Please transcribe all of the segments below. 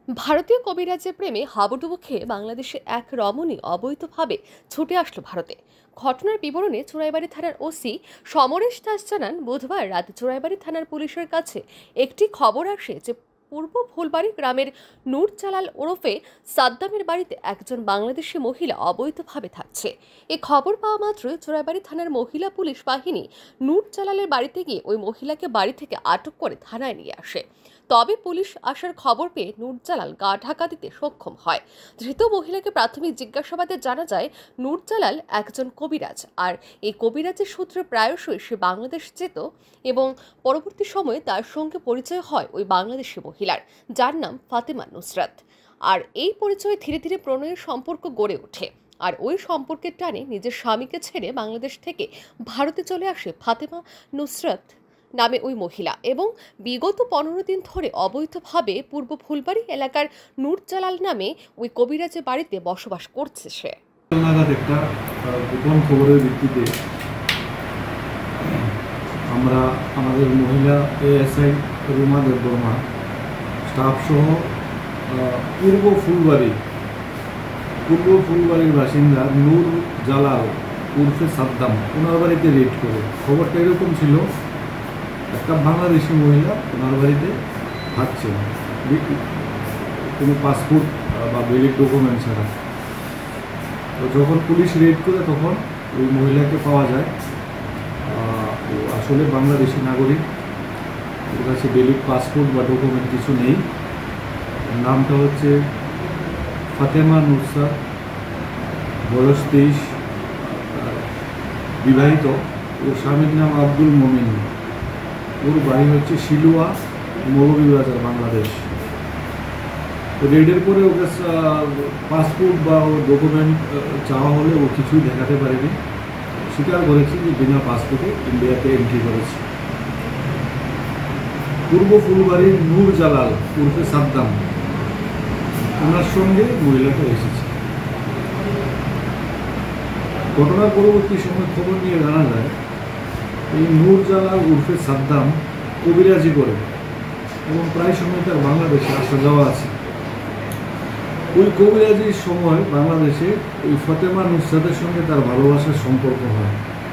ভারতীয় কবিরাজের প্রেমে হাবুডুবু খেয়ে বাংলাদেশে এক রমণী অবৈধভাবে ছুটে আসলো ভারতে। ঘটনার বিবরণে চোরাইবাড়ি থানার ওসি সমরেশ দাস জানান, বুধবার রাতে চোরাইবাড়ি থানার পুলিশের কাছে একটি খবর আসে যে পূর্ব ফুলবাড়ি গ্রামের নূর জালাল ওরফে সাদ্দামের বাড়িতে একজন বাংলাদেশি মহিলা অবৈধভাবে থাকছে। এ খবর পাওয়া মাত্রই চোরাইবাড়ি থানার মহিলা পুলিশ বাহিনী নূর জালালের বাড়িতে গিয়ে ওই মহিলাকে বাড়ি থেকে আটক করে থানায় নিয়ে আসে। তবে পুলিশ আসার খবর পেয়ে নূর জালাল গা ঢাকা দিতে সক্ষম হয়। ধৃত মহিলাকে প্রাথমিক জিজ্ঞাসাবাদে জানা যায়, নূর জালাল একজন কবিরাজ, আর এই কবিরাজের সূত্রে প্রায়শই সে বাংলাদেশ যেত এবং পরবর্তী সময়ে তার সঙ্গে পরিচয় হয় ওই বাংলাদেশি মহিলার, যার নাম ফাতেমা নুসরাত। আর এই পরিচয়ে ধীরে ধীরে প্রণয়ের সম্পর্ক গড়ে ওঠে। আর ওই সম্পর্কের টানে নিজের স্বামীকে ছেড়ে বাংলাদেশ থেকে ভারতে চলে আসে ফাতেমা নুসরাত নামে ওই মহিলা, এবং বিগত 15 দিন ধরে অবৈধভাবে পূর্ব ফুলবাড়ি এলাকার নূর জালাল নামে ওই কবিরাজের বাড়িতে বসবাস করছে সে। একটা গোপন খবরের ভিত্তিতে আমরা আমাদের মহিলা এএসআই রুমা দেববর্মা স্টাফ সহ পূর্ব ফুলবাড়ির বাসিন্দা নূর জালাল উর্ফে সাদ্দাম ওনার বাড়িতে রেড করে। খবরটা এরকম ছিল, একটা বাংলাদেশি মহিলা ওনার বাড়িতে থাকছে কোনো পাসপোর্ট বা ভ্যালিড ডকুমেন্ট ছাড়া। তো যখন পুলিশ রেড করে তখন ওই মহিলাকে পাওয়া যায়। আসলে বাংলাদেশি নাগরিক, ওর কাছে ভ্যালিড পাসপোর্ট বা ডকুমেন্ট কিছু নেই। নামটা হচ্ছে ফাতেমা নুসরাত, বয়স 23, বিবাহিত। ওর স্বামীর নাম আব্দুল মমিন। ওর বাড়ি হচ্ছে শিলুয়া, মৌলভীবাজার, বাংলাদেশ। তো রেডের পরে ওকে পাসপোর্ট বা ডকুমেন্ট চাওয়া হলে ও কিছুই দেখাতে পারেনি। স্বীকার করেছি যে বিনা পাসপোর্টে ইন্ডিয়াতে এন্ট্রি করেছে। পূর্ব ফুলবাড়ির নূর জালাল উর্ফে সাদ্দাম ওনার সঙ্গে মহিলাটা এসেছে। ঘটনার পরবর্তী সময় খবর নিয়ে জানা যায় এই নূর জালাল উর্ফে সাদ্দাম কবিরাজি করে এবং প্রায় সময় তার বাংলাদেশে আসা যাওয়া আছে। ওই কবিরাজির সময় বাংলাদেশে ওই ফাতেমা নুসরাতের সঙ্গে তার ভালোবাসার সম্পর্ক হয়।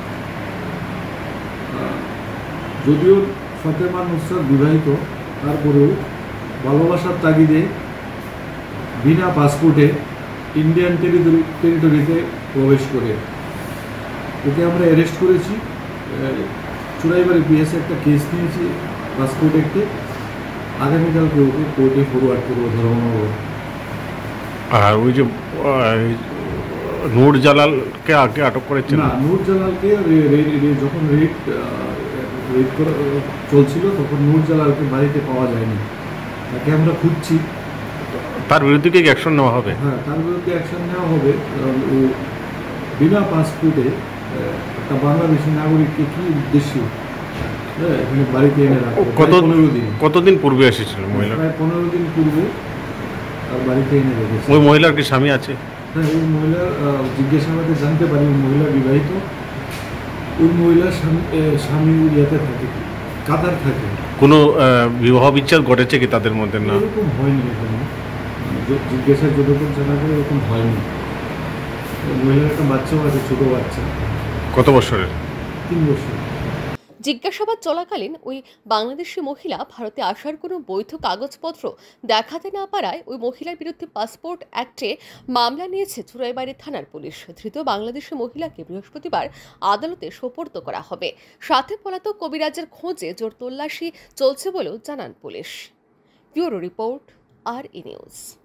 যদিও ফাতেমা নুসরাত বিবাহিত, তারপরেও ভালোবাসার তাগিদে বিনা পাসপোর্টে ইন্ডিয়ান টেরিটরিতে প্রবেশ করে। ওকে আমরা অ্যারেস্ট করেছি, চুরাইবাড়ি পিএসে একটা কেস নিয়েছি পাসপোর্ট অ্যাক্টে। আগামীকালকে ওকে কোর্টে ফরওয়ার্ড করবো ধর্মনগর। আর ওই যে নূর জালালকে আগে আটক করেছে না, নূর জালালকে যখন রেড করা চলছিল তখন নূর জালালকে বাড়িতে পাওয়া যায়নি। তাকে আমরা খুঁজছি। তার বিরুদ্ধে কি অ্যাকশন নেওয়া হবে? হ্যাঁ, তার বিরুদ্ধে অ্যাকশন নেওয়া হবে। কারণ ও বিনা পাসপোর্টে একটা বাংলাদেশি নাগরিককে কি উদ্দেশ্যে এখানে বাড়িতে এনে রাখবে। 15 দিন। কতদিন পূর্বে এসেছিল মহিলা? প্রায় 15 দিন পূর্বে তার বাড়িতে এনে রেখেছে। ওই মহিলার কি স্বামী আছে? হ্যাঁ, ওই মহিলার জিজ্ঞাসাবাদে জানতে পারি ওই মহিলা বিবাহিত। ওই মহিলার স্বামী ইয়েতে থাকে, কাতার থাকে। কোনো বিবাহ বিচ্ছেদ ঘটেছে কি তাদের মধ্যে? না, এরকম হয়নি। এখানে জিজ্ঞাসার যতক্ষণ জানা করে এরকম হয়নি। মহিলার একটা বাচ্চাও আছে, ছোট বাচ্চা। কত বছরের? 3 বছর। জিজ্ঞাসাবাদ চলাকালীন ওই বাংলাদেশি মহিলা ভারতে আসার কোনো বৈধ কাগজপত্র দেখাতে না পারায় ওই মহিলার বিরুদ্ধে পাসপোর্ট অ্যাক্টে মামলা নিয়েছে চুরাইবাড়ি থানার পুলিশ। ধৃত বাংলাদেশি মহিলাকে বৃহস্পতিবার আদালতে সোপর্দ করা হবে। সাথে পলাতক কবিরাজের খোঁজে জোর তল্লাশি চলছে বলেও জানান পুলিশ। ব্যুরো রিপোর্ট, আর ই নিউজ।